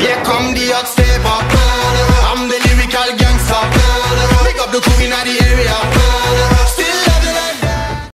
Here come the Hotstepper. I'm the lyrical gangster. Pick up the crew in the area.